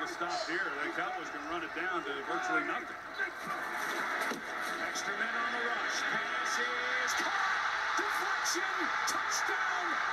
stop here. The Cowboys can run it down to virtually nothing. Extra men on the rush. Pass is caught. Deflection. Touchdown.